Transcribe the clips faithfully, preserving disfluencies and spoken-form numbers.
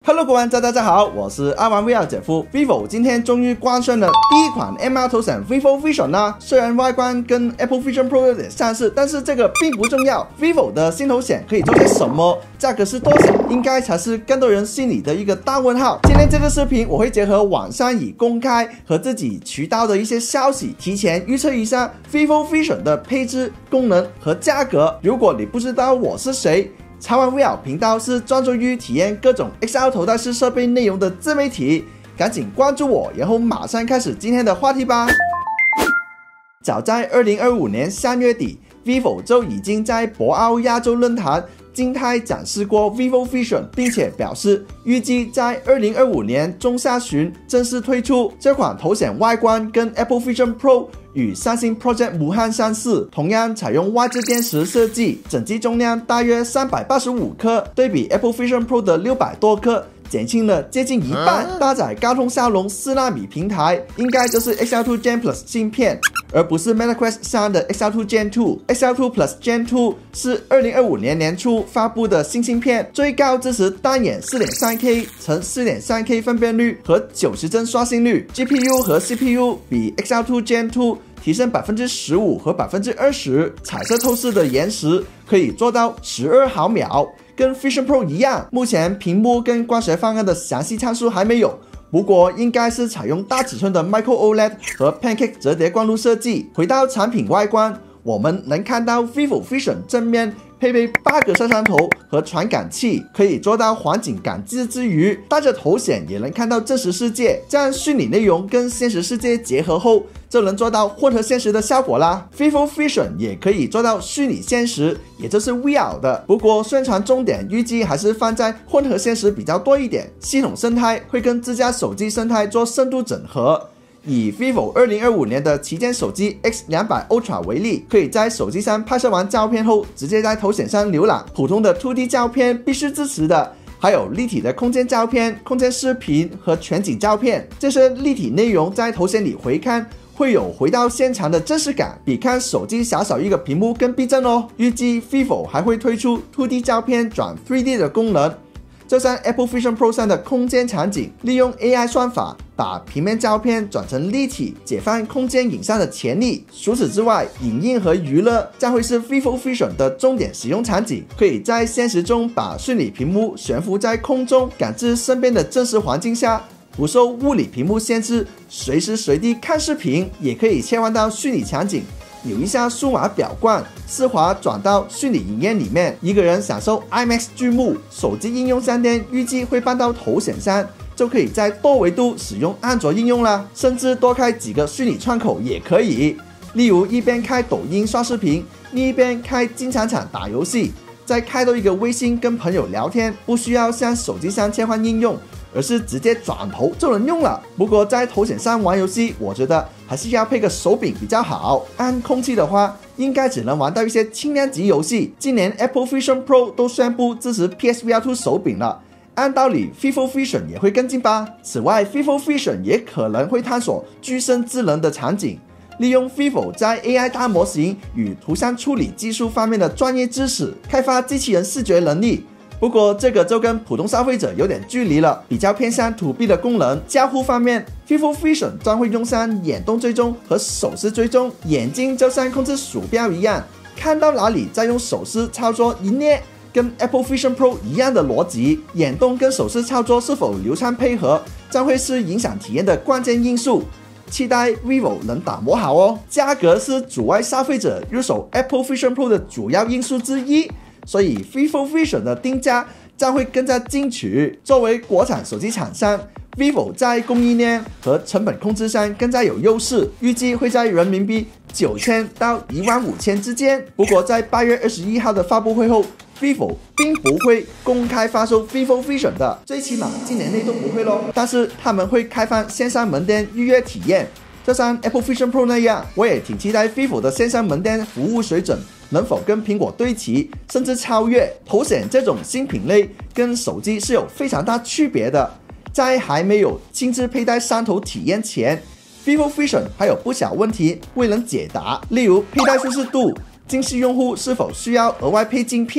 Hello， 各位玩家，大家好，我是阿玩 V R 姐夫。vivo 今天终于官宣了第一款 M R 头显 vivo Vision 啦。虽然外观跟 Apple Vision Pro 有点相似，但是这个并不重要。vivo 的新头显可以做些什么？价格是多少？应该才是更多人心里的一个大问号。今天这个视频我会结合网上已公开和自己渠道的一些消息，提前预测一下 vivo Vision 的配置、功能和价格。如果你不知道我是谁，茶玩 V R 频道是专注于体验各种 X R 头戴式设备内容的自媒体，赶紧关注我，然后马上开始今天的话题吧。早在二零二五年三月底 ，vivo 就已经在博鳌亚洲论坛静态展示过 vivo Vision， 并且表示预计在二零二五年中下旬正式推出。这款头显外观跟 Apple Vision Pro 与三星 Project 武汉相似，同样采用外置电池设计，整机重量大约三百八十五克，对比 Apple Vision Pro 的六百多克，减轻了接近一半。搭载高通骁龙四纳米平台，应该就是 X R 二 Gen Plus 芯片，而不是 MetaQuest 三的 X R 二 Gen 二。X R 二 Plus Gen 二是二零二五年年初发布的新芯片，最高支持单眼 四点三 K 乘 四点三 K 分辨率和九十帧刷新率。G P U 和 C P U 比 X R 二 Gen 二提升 百分之十五 和 百分之二十， 彩色透视的延时可以做到十二毫秒，跟 Vision Pro 一样。目前屏幕跟光学方案的详细参数还没有，不过应该是采用大尺寸的 Micro O L E D 和 Pancake 折叠光路设计。回到产品外观，我们能看到 vivo Vision 正面配备八个摄像头和传感器，可以做到环境感知之余，戴着头显也能看到真实世界。这样虚拟内容跟现实世界结合后，就能做到混合现实的效果啦。vivo Vision 也可以做到虚拟现实，也就是 V R 的。不过宣传重点预计还是放在混合现实比较多一点，系统生态会跟自家手机生态做深度整合。以 vivo 二零二五年的旗舰手机 X 两百 Ultra 为例，可以在手机上拍摄完照片后，直接在头显上浏览。普通的 二 D 照片必须支持的，还有立体的空间照片、空间视频和全景照片。这些立体内容在头显里回看，会有回到现场的真实感，比看手机小小一个屏幕更逼真哦。预计 vivo 还会推出 二 D 照片转 三 D 的功能，就像 Apple Vision Pro 上的空间场景，利用 A I 算法把平面照片转成立体，解放空间影像的潜力。除此之外，影音和娱乐将会是 vivo Vision 的重点使用场景，可以在现实中把虚拟屏幕悬浮在空中，感知身边的真实环境下，不受物理屏幕限制，随时随地看视频。也可以切换到虚拟场景，扭一下数码表冠，丝滑转到虚拟影院里面，一个人享受 IMAX 剧目。手机应用商店预计会搬到头显上，就可以在多维度使用安卓应用啦，甚至多开几个虚拟窗口也可以。例如一边开抖音刷视频，另一边开金铲铲打游戏，再开多一个微信跟朋友聊天，不需要像手机上切换应用，而是直接转头就能用了。不过在头显上玩游戏，我觉得还是要配个手柄比较好。按空气的话，应该只能玩到一些轻量级游戏。今年 Apple Vision Pro 都宣布支持 P S V R 二 手柄了，按道理 vivo Vision 也会跟进吧。此外 vivo Vision 也可能会探索具身智能的场景，利用 vivo 在 A I 大模型与图像处理技术方面的专业知识，开发机器人视觉能力。不过这个就跟普通消费者有点距离了，比较偏向 to B 的功能。交互方面 vivo Vision 将会用上眼动追踪和手势追踪，眼睛就像控制鼠标一样，看到哪里再用手势操作一捏，跟 Apple Vision Pro 一样的逻辑。眼动跟手势操作是否流畅配合，将会是影响体验的关键因素。期待 vivo 能打磨好哦。价格是阻碍消费者入手 Apple Vision Pro 的主要因素之一，所以 vivo Vision 的定价将会更加进取。作为国产手机厂商， vivo 在供应链和成本控制上更加有优势，预计会在人民币九千到一万五千之间。不过在八月二十一号的发布会后， vivo 并不会公开发售 vivo Vision 的，最起码今年内都不会咯。但是他们会开放线上门店预约体验，就像 Apple Vision Pro 那样。我也挺期待 vivo 的线上门店服务水准能否跟苹果对齐，甚至超越。头显这种新品类跟手机是有非常大区别的，在还没有亲自佩戴三头体验前， vivo Vision 还有不少问题未能解答，例如佩戴舒适度、近视用户是否需要额外配镜片、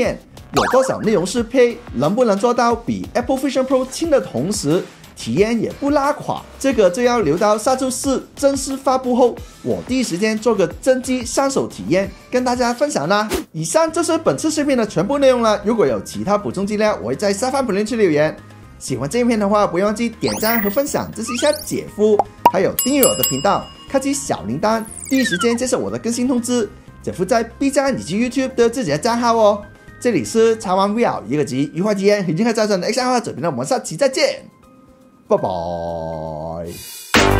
有多少内容适配，能不能做到比 Apple Vision Pro 轻的同时体验也不拉垮，这个就要留到下周四正式发布后，我第一时间做个真机上手体验，跟大家分享啦。以上就是本次视频的全部内容了。如果有其他补充资料，我会在下方评论区留言。喜欢这影片的话，不要忘记点赞和分享，支持一下姐夫，还有订阅我的频道，开启小铃铛，第一时间接受我的更新通知。姐夫在 B 站以及 YouTube 都有自己的账号哦。这里是茶玩 V R， 一个集愉快体验，已经开战争的 X R 者，那我们下期再见。拜拜。